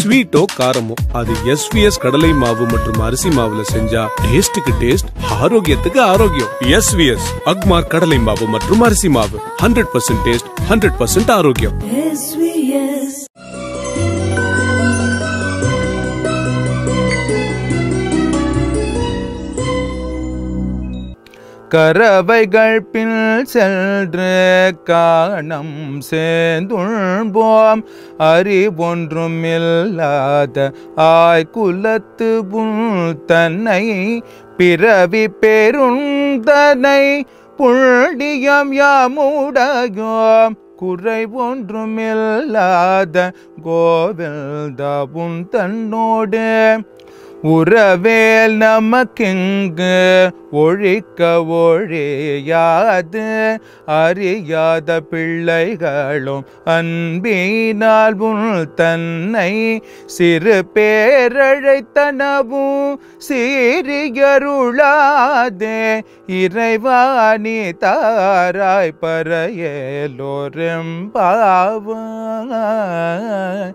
ஸ்வீட்டோ காரமோ அது எஸ்விஎஸ் கடலை மாவு மற்றும் அரிசி மாவுல செஞ்சா டேஸ்டுக்கு டேஸ்ட், ஆரோக்கியத்துக்கு ஆரோக்கியம். எஸ்விஎஸ் அக்மார் கடலை மாவு மற்றும் அரிசி மாவு 100% டேஸ்ட், 100% ஆரோக்கியம். கரவைகள் பின் சென்று காணம் சேர்ந்துள்போம் அறிவொன்றும் இல்லாத ஆய்குலத்து புல் தன்னை பிறவி பெருந்தனை புள்ளியம் யாமுடையோம் குறை ஒன்றும் இல்லாத கோவில்தா புன் தன்னோடு உறவேல் நமக்கெங்கு ஒழிக்க ஒழியாது அறியாத பிள்ளைகளும் அன்பினால் உன் தன்னை சிறு பேரழைத்தனவும் சீரியருளாதே இறைவாணி தாராய் பறையலோரெம்பாவாய்.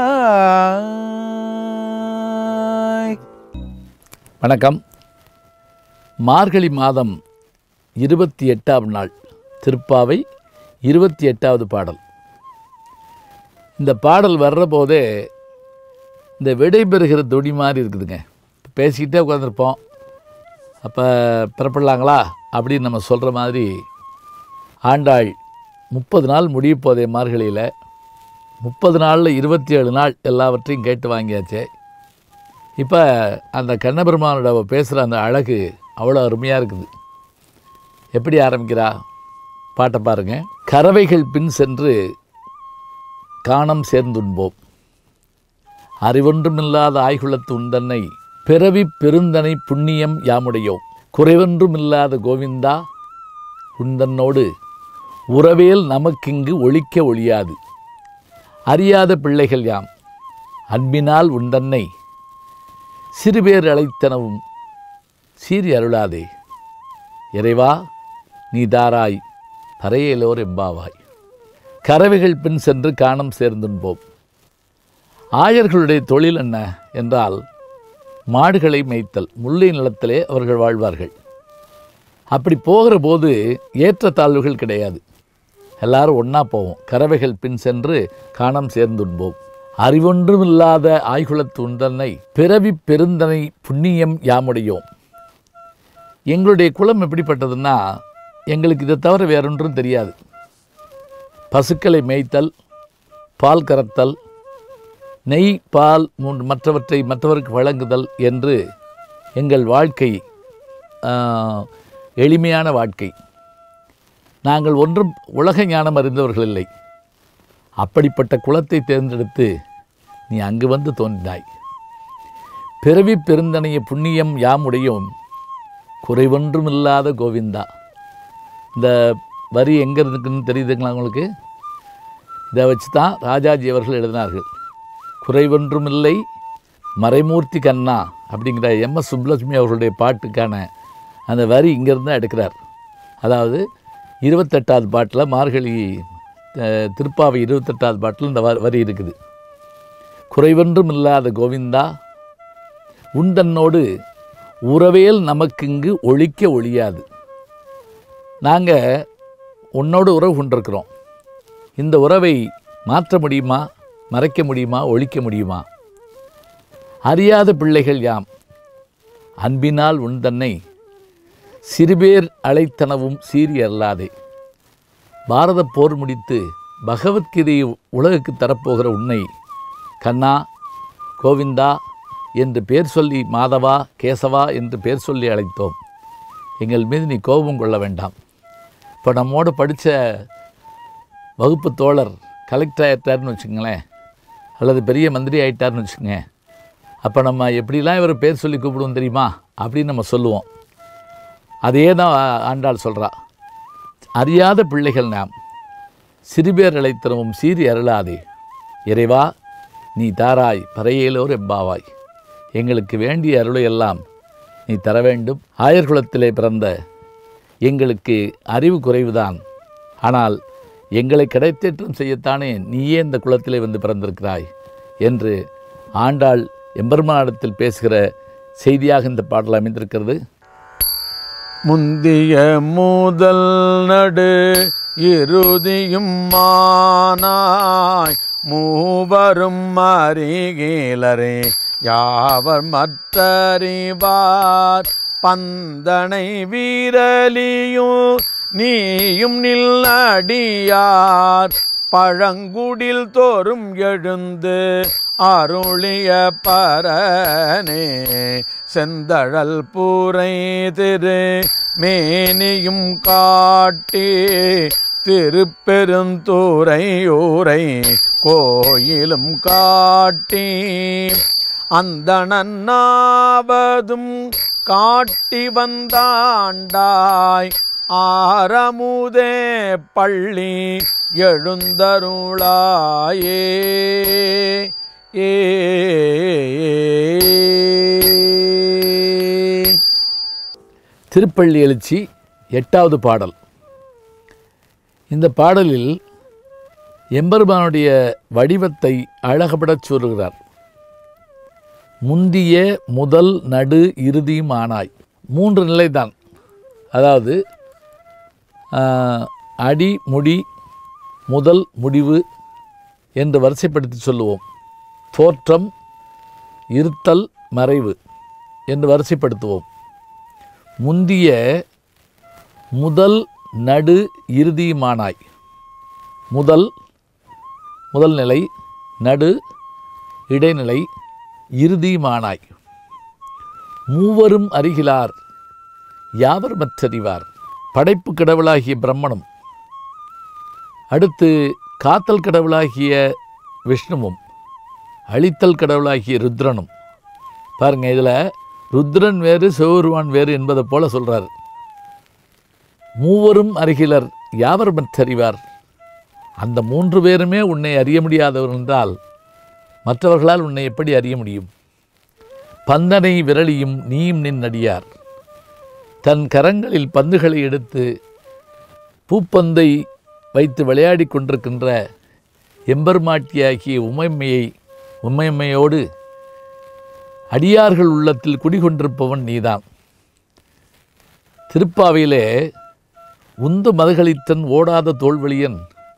வணக்கம். மார்கழி மாதம் 28ஆம் நாள் திருப்பாவை 28வது பாடல். இந்த பாடல் வர்ற போதே இந்த விடைபெறுகிற துணி மாதிரி இருக்குதுங்க. பேசிக்கிட்டே உட்காந்துருப்போம், அப்போ பிறப்படலாங்களா அப்படின்னு நம்ம சொல்கிற மாதிரி ஆண்டாள் 30 நாள் முடிய போதே மார்கழியில் 30 நாளில் 27 நாள் எல்லாவற்றையும் கேட்டு வாங்கியாச்சு. இப்போ அந்த கண்ணபெருமானோட பேசுகிற அந்த அழகு அவ்வளோ அருமையாக இருக்குது. எப்படி ஆரம்பிக்கிறா பாட்டை பாருங்கள். கறவைகள் பின் சென்று காணம் சேர்ந்துண்போம் அறிவொன்றுமில்லாத ஆய்குலத்து உந்தன்னை பிறவி பெருந்தனை புண்ணியம் யாமுடையோம் குறைவொன்றுமில்லாத கோவிந்தா உந்தன்னோடு உறவேல் நமக்கிங்கு ஒழிக்க ஒழியாது அறியாத பிள்ளைகள் யாம் அன்பினால் உந்தன்னை சிறுபேர் அழைத்தனவும் சீறி அருளாதே இறைவா நீ தாராய் பறையலோர் எம்பாவாய். கறவைகள் பின் சென்று காணம் சேர்ந்துன்போம். ஆயர்களுடைய தொழில் என்ன என்றால் மாடுகளை மேய்த்தல். முல்லை நிலத்திலே அவர்கள் வாழ்வார்கள். அப்படி போகிற போது ஏற்றத்தாழ்வுகள் கிடையாது, எல்லாரும் ஒன்றா போவோம். கறவைகள் பின் சென்று காணம் சேர்ந்துன்போம் அறிவொன்றுமில்லாத ஆய்குலத்து உந்தன்னை பிறவி பெருந்தனை புண்ணியம் யாமுடையோம். எங்களுடைய குலம் எப்படிப்பட்டதுன்னா, எங்களுக்கு இதை தவிர வேறொன்றும் தெரியாது. பசுக்களை மேய்த்தல், பால் கறத்தல், நெய் பால் மற்றவற்றை மற்றவருக்கு வழங்குதல் என்று எங்கள் வாழ்க்கை எளிமையான வாழ்க்கை. நாங்கள் ஒன்றும் உலக ஞானம் அறிந்தவர்கள் இல்லை. அப்படிப்பட்ட குலத்தை தேர்ந்தெடுத்து நீ அங்கு வந்து தோன்றினாய். பிறவி பெருந்தனைய புண்ணியம் யாமுடையோம் குறைவொன்றுமில்லாத கோவிந்தா. இந்த வரி எங்கே இருக்குன்னு தெரியுதுங்களா உங்களுக்கு? இதை வச்சு தான் ராஜாஜி அவர்கள் எழுதினார்கள். குறைவொன்றுமில்லை மறைமூர்த்தி கண்ணா அப்படிங்கிற எம்எஸ் சுப்புலட்சுமி அவர்களுடைய பாட்டுக்கான அந்த வரி இங்கேருந்து தான் எடுக்கிறார். அதாவது 28வது பாட்டில் மார்கழி திருப்பாவை 28வது பாட்டில் இந்த வரி இருக்குது. குறைவொன்றும் இல்லாத கோவிந்தா உந்தன்னோடு உறவேல் நமக்கிங்கு ஒழிக்க ஒழியாது. நாங்கள் உன்னோடு உறவு கொண்டிருக்கிறோம். இந்த உறவை மாற்ற முடியுமா, மறைக்க முடியுமா, ஒழிக்க முடியுமா? அறியாத பிள்ளைகள் யாம் அன்பினால் உந்தன்னை சிறுபேர் அழைத்தனவும் சீறி அருளாதே. பாரத போர் முடித்து பகவத்கீதையை உலகுக்கு தரப்போகிற உன்னை கண்ணா கோவிந்தா என்று பேர் சொல்லி, மாதவா கேசவா என்று பேர் சொல்லி அழைத்தோம். எங்கள் மீது நீ கோபம் கொள்ள வேண்டாம். இப்போ நம்மோடு படித்த வகுப்பு தோழர் கலெக்டர் ஆகிட்டார்னு வச்சுக்கோங்களேன், அல்லது பெரிய மந்திரி ஆகிட்டார்னு வச்சுக்கோங்க. அப்போ நம்ம எப்படிலாம் இவர் பேர் சொல்லி கூப்பிடுவோம் தெரியுமா அப்படின்னு நம்ம சொல்லுவோம். அதே தான் ஆண்டாள் சொல்கிறா. அறியாத பிள்ளைகள் நாம் சிறுபேர் அழைத்தனவும் சீறி அருளாதே இறைவா நீ தாராய் பறையலோர் எம்பாவாய். எங்களுக்கு வேண்டிய அருளையெல்லாம் நீ தர வேண்டும். ஆயர்குலத்திலே பிறந்த எங்களுக்கு அறிவு குறைவுதான், ஆனால் எங்களை கிடைத்தேற்றம் செய்யத்தானே நீயே இந்த குலத்திலே வந்து பிறந்திருக்கிறாய் என்று ஆண்டாள் எம்பெருமானிடத்தில் பேசுகிற செய்தியாக இந்த பாடல் அமைந்திருக்கிறது. முந்திய முதல் நடு இறுதியும் மானாய் மூவரும் அறிகிலரே யாவர் மற்றறிவார் பந்தனை வீரலியும் நீயும் நில்லடியார் பழங்குடில் தோறும் எழுந்து அருளிய பரனே செந்தழல் பூரை திரு மேனியும் காட்டி திருப்பெருந்துறையூரை கோயிலும் காட்டி அந்தணனாவதும் காட்டி வந்தாண்டாய் ஆரமுதே பள்ளி எழுந்தருளாயே. திருப்பள்ளி எழுச்சி 8வது பாடல். இந்த பாடலில் எம்பெருமானுடைய வடிவத்தை அழகுபடச் சொல்கிறார். முந்திய முதல் நடு இறுதியும் ஆனாய். 3 நிலைதான். அதாவது அடி முடி முதல் முடிவு என்று வரிசைப்படுத்தி சொல்லுவோம். தோற்றம் இருத்தல் மறைவு என்று வரிசைப்படுத்துவோம். முந்திய முதல் நடு இறுதியுமானாய். முதல் நிலை, நடு இடைநிலை, இறுதியுமானாய். மூவரும் அறிகிலார் யாவர் மற்றறிவார். படைப்பு கடவுளாகிய பிரம்மனும், அடுத்து காத்தல் கடவுளாகிய விஷ்ணுவும், அழித்தல் கடவுளாகிய ருத்ரனும். பாருங்க, இதில் ருத்ரன் வேறு சிவபெருமான் வேறு என்பதை போல சொல்கிறார். மூவரும் அறிகிலர் யாவர் மற்றறிவார். அந்த 3 பேருமே உன்னை அறிய முடியாதவர் என்றால் மற்றவர்களால் உன்னை எப்படி அறிய முடியும்? பந்தனை விரலியும் நீயும் நின்னடியார். தன் கரங்களில் பந்துகளை எடுத்து பூப்பந்தை வைத்து விளையாடி கொண்டிருக்கின்ற எம்பெருமாட்டியாகிய உமையம்மையோடு அடியார்கள் உள்ளத்தில் குடிகொண்டிருப்பவன் நீதான். திருப்பாவையிலே உந்து மதுகளித்தன் ஓடாத தோல்வழியன்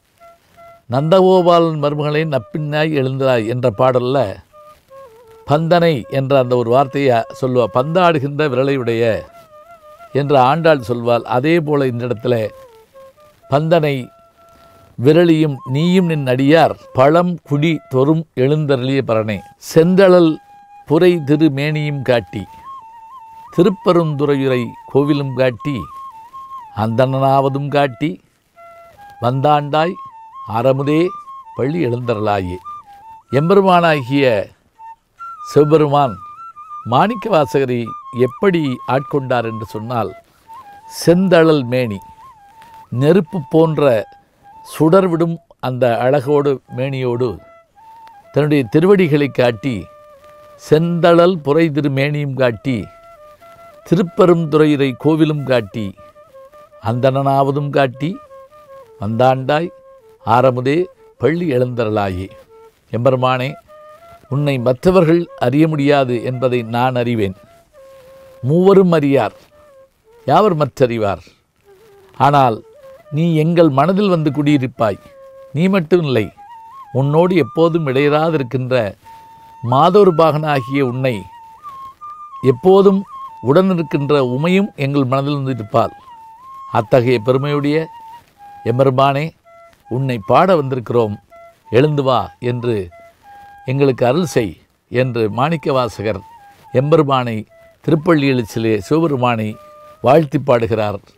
நந்தகோபாலன் மருமகளை நப்பின்னாய் எழுந்தாய் என்ற பாடலில் பந்தனை என்ற அந்த ஒரு வார்த்தையை சொல்லுவாள். பந்தாடுகின்ற விரலையுடைய என்று ஆண்டாள் சொல்வாள். அதே போல் இந்த இடத்துல பந்தனை விரலியும் நீயும் நின் அடியார் பழம் குடி தொறும் எழுந்தருளிய பரனே செந்தழல் புரை திரு மேனியும் காட்டி திருப்பெருந்துறையுரை கோவிலும் காட்டி அந்தணனாவதும் காட்டி வந்தாண்டாய் ஆரமுதே பள்ளி எழுந்தருளாயே. எம்பெருமானாகிய சிவபெருமான் மாணிக்க வாசகரை எப்படி ஆட்கொண்டார் என்று சொன்னால், செந்தழல் மேனி, நெருப்பு போன்ற சுடர்விடும் அந்த அழகோடு மேனியோடு தன்னுடைய திருவடிகளை காட்டி செந்தழல் புரை திரு மேனியும் காட்டி திருப்பெருந்துறையுரை கோவிலும் காட்டி அந்தணனாவதும் காட்டி வந்தாண்டாய் ஆரமுதே பள்ளி எழுந்தருளாயே. எம்பெருமானே, உன்னை மற்றவர்கள் அறிய முடியாது என்பதை நான் அறிவேன். மூவரும் அறியார் யாவர் மற்றறிவார். ஆனால் நீ எங்கள் மனதில் வந்து குடியிருப்பாய். நீ மட்டும் இல்லை, உன்னோடு எப்போதும் இடையராதிருக்கின்ற மாதொரு பாகனாகிய உன்னை எப்போதும் உடனிருக்கின்ற உமையும் எங்கள் மனதில் வந்து இருப்பாள். அத்தகைய பெருமையுடைய எம்பெருமானே, உன்னை பாட வந்திருக்கிறோம், எழுந்து வா என்று எங்களுக்கு அருள் செய் என்று மாணிக்க வாசகர் எம்பெருமானை திருப்பள்ளி எழுச்சிலே சிவபெருமானை வாழ்த்தி பாடுகிறார்.